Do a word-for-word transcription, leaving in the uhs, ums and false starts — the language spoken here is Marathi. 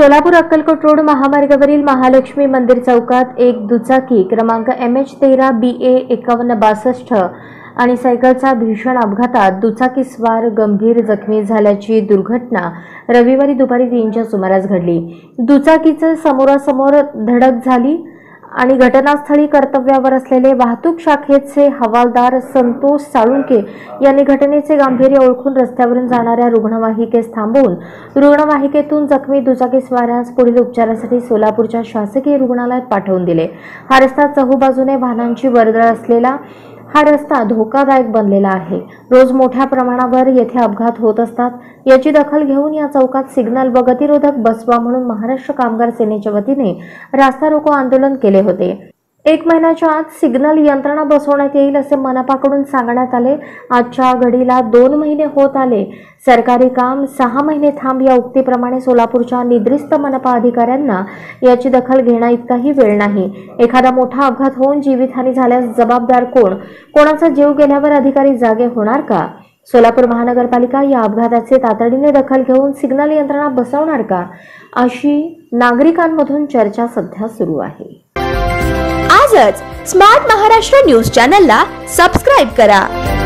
सोलापूर अक्कलकोट रोड महामार्गावरील महालक्ष्मी मंदिर चौकात एक दुचाकी क्रमांक एम एच तेरा बी ए एकावन्न बासष्ट आणि सायकलचा भीषण अपघातात दुचाकीस्वार गंभीर जखमी झाल्याची दुर्घटना रविवारी दुपारी तीनच्या सुमारास घडली। दुचाकीचे समोरासमोर धडक झाली आणि घटनास्थळी कर्तव्यावर असलेले वाहतूक शाखेचे हवालदार संतोष साळुंके यांनी घटनेचे गांभीर्य ओळखून रस्त्यावरून जाणाऱ्या रुग्णवाहिकेस थांबवून रुग्णवाहिकेतून जखमी दुचाकीस्वारास पुढील उपचारासाठी सोलापूरच्या शासकीय रुग्णालयात पाठवून दिले। हा रस्ता चहूबाजूने वाहनांची वर्दळ असलेला हा रस्ता धोकादायक बनलेला आहे। रोज मोठ्या प्रमाणावर येथे अपघात होत असतात। याची दखल घेऊन या चौकात सिग्नल व गतिरोधक बसवा म्हणून महाराष्ट्र कामगार सेनेच्या वतीने रास्ता रोको आंदोलन केले होते। एक महिन्याच्या आत सिग्नल यंत्रणा बसवण्यात येईल असे मनपाकडून सांगण्यात आले। आजच्या घडीला दोन महिने होत आले। सरकारी काम सहा महिने थांब या उक्तीप्रमाणे सोलापूरच्या निद्रिस्त मनपा अधिकाऱ्यांना याची दखल घेणं इतकाही वेळ नाही। एखादा मोठा अपघात होऊन जीवितहानी झाल्यास जबाबदार कोण? कोणाचा जीव गेल्यावर अधिकारी जागे होणार का? सोलापूर महानगरपालिका या अपघाताचे तातडीने दखल घेऊन सिग्नल यंत्रणा बसवणार का, अशी नागरिकांमधून चर्चा सध्या सुरू आहे। आजच स्मार्ट महाराष्ट्र न्यूज चॅनलला सबस्क्राइब करा।